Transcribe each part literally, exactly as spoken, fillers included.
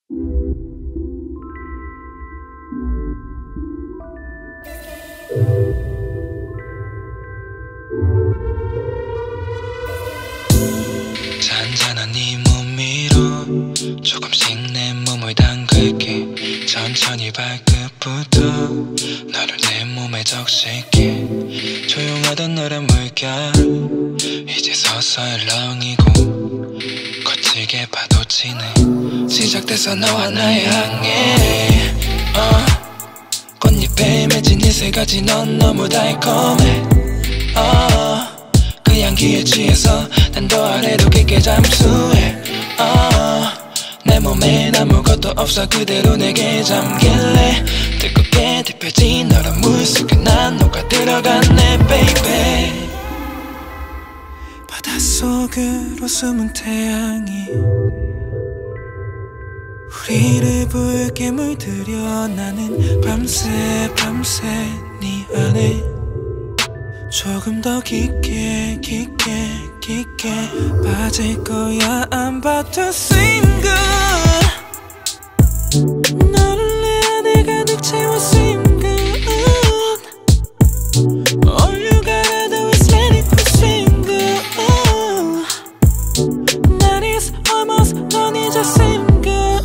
잔잔한 네 몸 위로 조금씩 내 몸을 담글게. 천천히 발끝부터 너를 내 몸에 적실게. 조용하던 너란 물결 이제 서서 울렁이고 거칠게 파도치네. 시작돼서 너와 나의 항해. uh, 꽃잎에 맺힌 이슬같이 넌 너무 달콤해. uh, 그 향기에 취해서 난도 아래로 깊게 잠수해. uh, 내 몸엔 아무것도 없어 그대로 내게 잠길래. 뜨겁게 뒤펴진 너란 물속에 난 녹아 들어갔네 baby. 바닷속으로 숨은 태양이 우리를 붉게 물들여. 나는 밤새 밤새 네 안에 조금 더 깊게 깊게 깊게 빠질 거야. I'm about to swim good. 너를 내 안에 가득 채워 swim good. All you gotta do is let it go swim good. Night is almost done, 이제 swim good.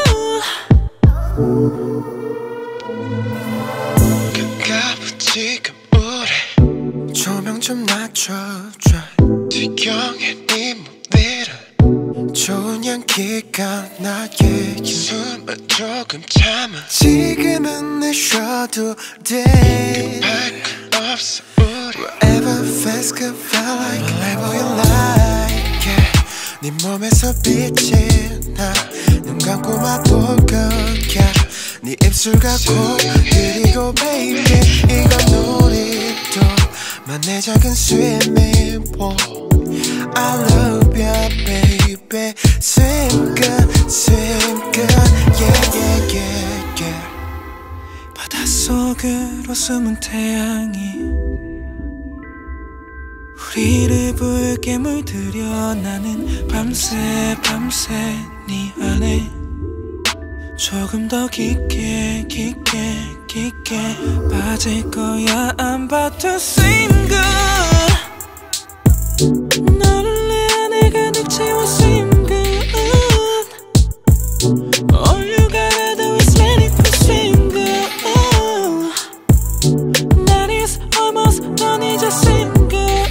가까워 지금 우리 조명 좀 낮춰줘. 뒤경에 네 무대를 좋은 향기가 나게. 숨을 조금 참아. 지금은 내쉬어도 돼. 급할 건 없어 우리. Whatever feels good feel like whatever you like yeah. 네 몸에서 빛이 나. 눈 감고만 볼 거야. 네 입술과 코 그리고 baby 이건 놀이도 내 작은 swimming pool. I love you baby. Swim good, swim good, yeah yeah yeah yeah. 바닷속으로 숨은 태양이 우리를 붉게 물들여. 나는 밤새 밤새 네 안에 조금 더 깊게 깊게 깊게 빠질 거야. I'm about to swim good. 너를 내 안에 가득 채워 swim good. All you gotta do is let it go swim good. Night is almost done, 이제 swim good.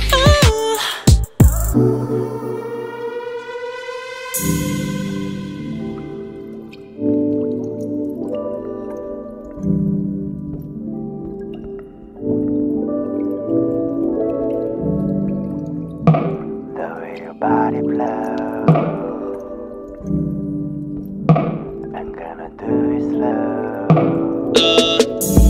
Body flow, I'm gonna do it slow.